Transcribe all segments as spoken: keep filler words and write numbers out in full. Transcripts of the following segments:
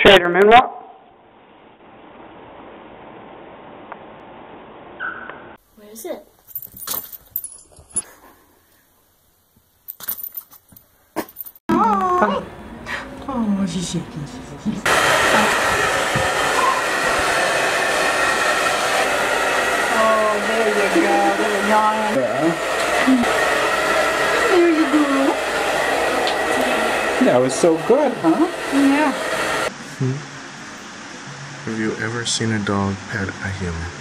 Gator moonwalk. Where is it? Oh, Oh, she's shaking. She's... Oh, there you go, little yawn. There you go. that was so good, huh? Yeah. Hmm? Have you ever seen a dog pet a human?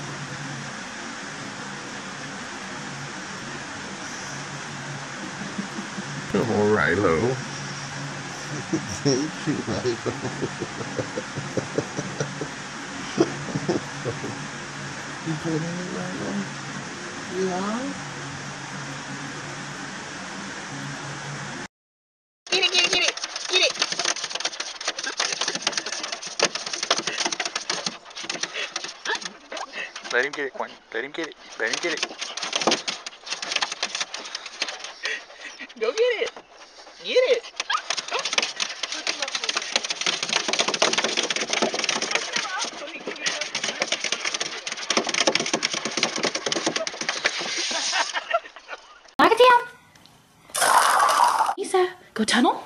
Oh, Rilo. Thank you, Rilo. You pet me, Rilo? Yeah? Get it, get it, get it, get it. Let him get it, Quan. Let him get it. Let him get it. Go get it. Get it. Knock it down. Lisa, go tunnel.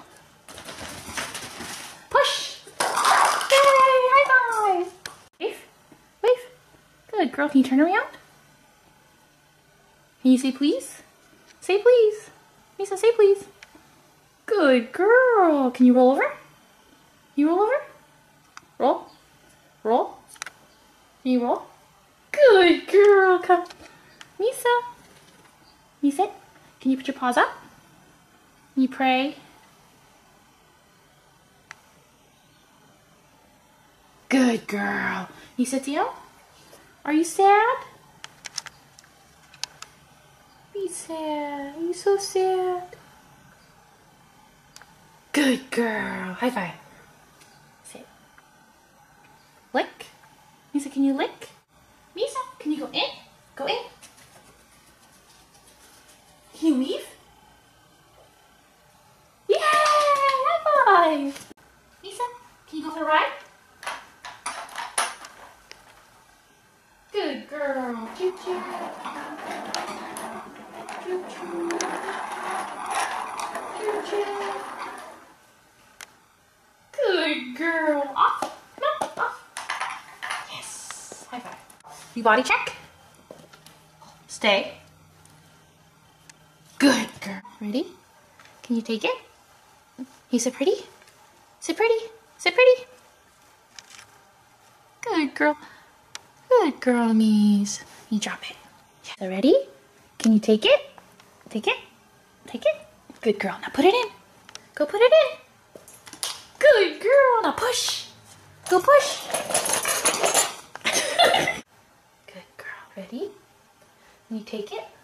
Push. Yay, high five. Wave, wave. Good girl, can you turn around? Can you say please? Say please. Lisa, say please. Good girl. Can you roll over? You roll over? Roll. Roll. Can you roll? Good girl. Come. Misa. You sit. Can you put your paws up? Can you pray? Good girl. You sit down? Are you sad? Be sad. Are you so sad? Good girl. High five. Sit. Lick. Misa, can you lick? Misa, can you go in? Go in. Can you leave? Yay! High five! Lisa, can you go for a ride? Good girl. Choo choo. Choo choo. Choo choo. Good girl. Off. Come on, off. Yes. High five. You body check. Stay. Good girl. Ready? Can you take it? You sit pretty? Sit pretty? Sit pretty? Good girl. Good girl, Mies. You drop it. So ready? Can you take it? Take it? Take it? Good girl. Now put it in. Go put it in. Good girl. Now push. Go push. Good girl. Ready? Can you take it?